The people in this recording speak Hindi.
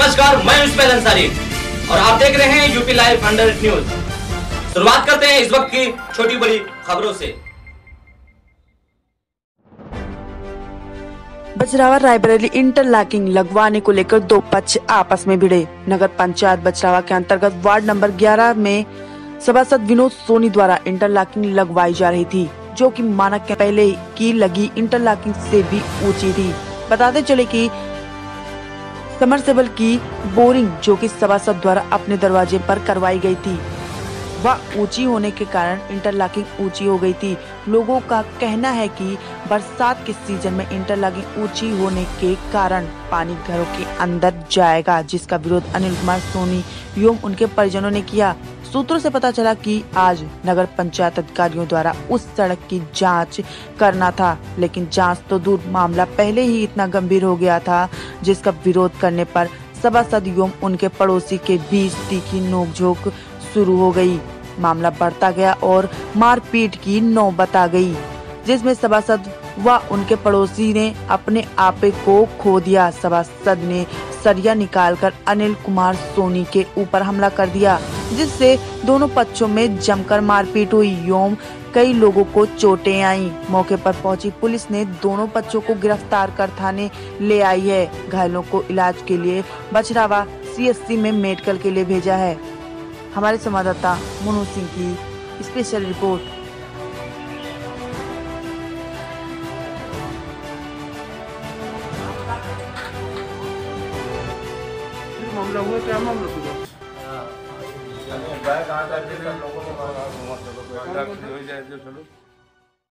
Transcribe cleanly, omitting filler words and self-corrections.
नमस्कार, मैं हूं अंसारी और आप देख रहे हैं यूपी लाइव 100 न्यूज। शुरुआत करते हैं इस वक्त की छोटी बड़ी खबरों से। बछरावा रायबरेली इंटरलॉकिंग लगवाने को लेकर दो पक्ष आपस में भिड़े। नगर पंचायत बछरावा के अंतर्गत वार्ड नंबर 11 में सभासद विनोद सोनी द्वारा इंटरलॉकिंग लगवाई जा रही थी, जो कि मानक के पहले की लगी इंटरलॉकिंग से भी ऊंची थी। बताते चले कि समरसेबल की बोरिंग जो कि सभासद द्वारा अपने दरवाजे पर करवाई गई थी, वह ऊंची होने के कारण इंटरलॉकिंग ऊंची हो गई थी। लोगों का कहना है कि बरसात के सीजन में इंटरलॉकिंग ऊंची होने के कारण पानी घरों के अंदर जाएगा, जिसका विरोध अनिल कुमार सोनी एवं उनके परिजनों ने किया। सूत्रों से पता चला कि आज नगर पंचायत अधिकारियों द्वारा उस सड़क की जांच करना था, लेकिन जांच तो दूर, मामला पहले ही इतना गंभीर हो गया था, जिसका विरोध करने पर सभासद एवं उनके पड़ोसी के बीच तीखी नोकझोंक शुरू हो गई। मामला बढ़ता गया और मारपीट की नौबत आ गई, जिसमें सभासद व उनके पड़ोसी ने अपने आपे को खो दिया। सभासद ने सरिया निकालकर अनिल कुमार सोनी के ऊपर हमला कर दिया, जिससे दोनों पक्षों में जमकर मारपीट हुई एवं कई लोगों को चोटें आईं। मौके पर पहुंची पुलिस ने दोनों पक्षों को गिरफ्तार कर थाने ले आई है। घायलों को इलाज के लिए बछरावा CSC में मेडिकल के लिए भेजा है। हमारे संवाददाता मनोज सिंह की स्पेशल रिपोर्ट। मामला हुआ, क्या मामला हुआ? बैग आ जाए, लोगों को